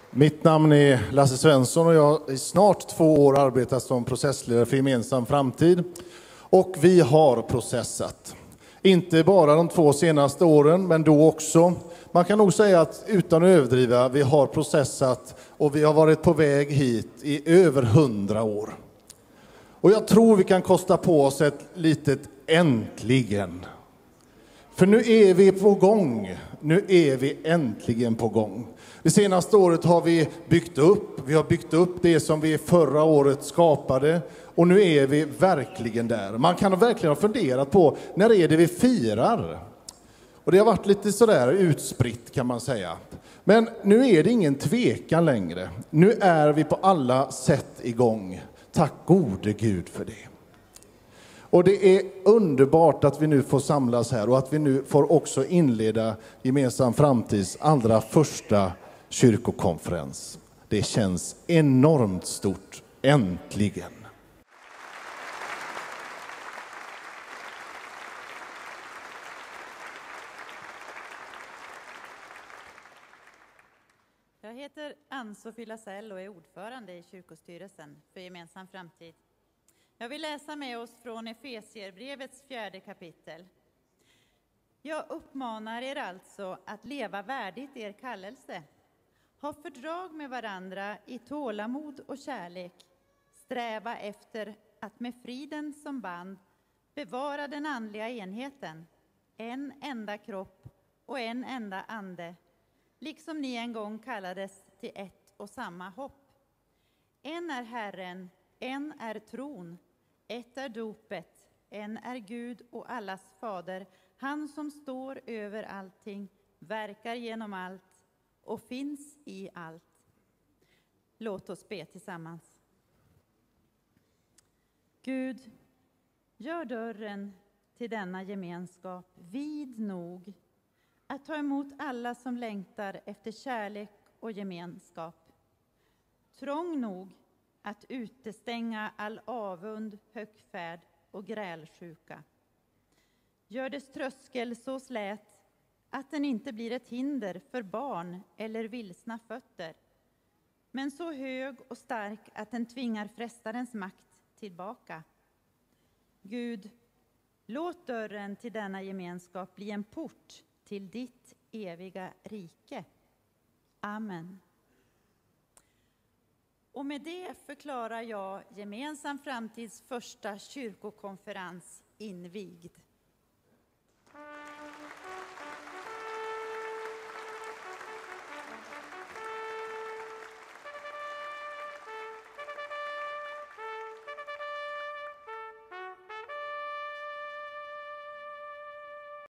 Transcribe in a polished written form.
Mitt namn är Lasse Svensson och jag har i snart 2 år arbetat som processledare för Gemensam framtid. Och vi har processat. Inte bara de 2 senaste åren, men då också. Man kan nog säga att utan att överdriva, vi har processat och vi har varit på väg hit i över 100 år. Och jag tror vi kan kosta på oss ett litet äntligen. För nu är vi på gång. Nu är vi äntligen på gång. Det senaste året har vi har byggt upp det som vi förra året skapade. Och nu är vi verkligen där. Man kan verkligen ha funderat på när är det vi firar. Och det har varit lite sådär utspritt kan man säga. Men nu är det ingen tvekan längre. Nu är vi på alla sätt igång. Tack gode Gud för det. Och det är underbart att vi nu får samlas här och att vi nu får också inleda Gemensam framtids allra första kyrkokonferens. Det känns enormt stort, äntligen. Jag heter Ann-Sofie Lasell och är ordförande i kyrkostyrelsen för Gemensam framtid. Jag vill läsa med oss från Efesierbrevets 4:e kapitel. Jag uppmanar er alltså att leva värdigt er kallelse. Ha fördrag med varandra i tålamod och kärlek. Sträva efter att med friden som band bevara den andliga enheten. En enda kropp och en enda ande. Liksom ni en gång kallades till ett och samma hopp. En är Herren, en är tron. Ett är dopet, en är Gud och allas fader, han som står över allting, verkar genom allt och finns i allt. Låt oss be tillsammans. Gud, gör dörren till denna gemenskap vid nog att ta emot alla som längtar efter kärlek och gemenskap. Trång nog att utestänga all avund, högfärd och grälsjuka. Gör dess tröskel så slät att den inte blir ett hinder för barn eller vilsna fötter, men så hög och stark att den tvingar frestarens makt tillbaka. Gud, låt dörren till denna gemenskap bli en port till ditt eviga rike. Amen. Och med det förklarar jag Gemensam framtids första kyrkokonferens invigd.